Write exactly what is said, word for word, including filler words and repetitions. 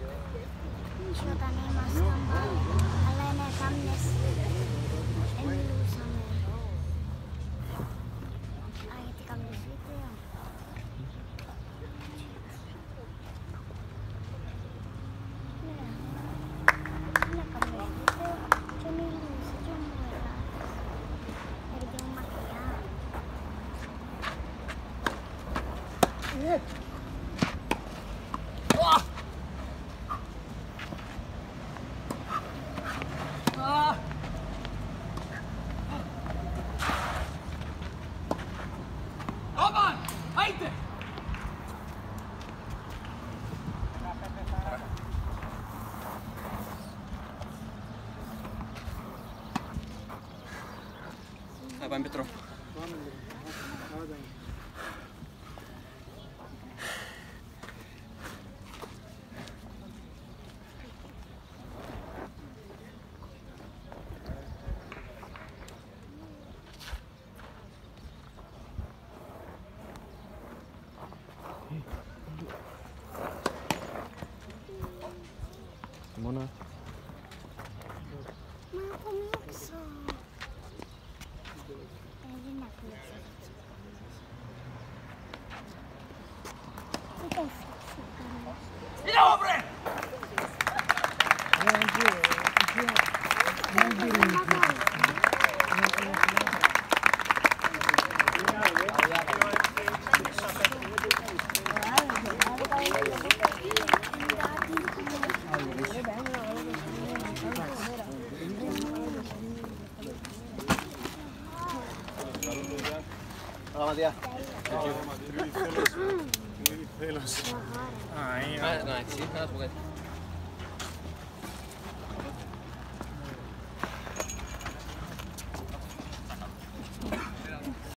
Και όταν ήμασταν πάλι, αλλά είναι κάμνες, δεν μιλούσαμε. Α, γιατί κάμνες βίντεο. Ναι, είναι κάμνες βίντεο και μιλούσε και μου έλεγες. Έρχεται μου μακριά. Να πάμε Πετρό. Μόνα. Μα από έξω. Ε, δεν ακούγεσαι. Τι το φτιάξω. Είδα βρε! Hola Matías. Ah, εντάξει, να σου πω κάτι.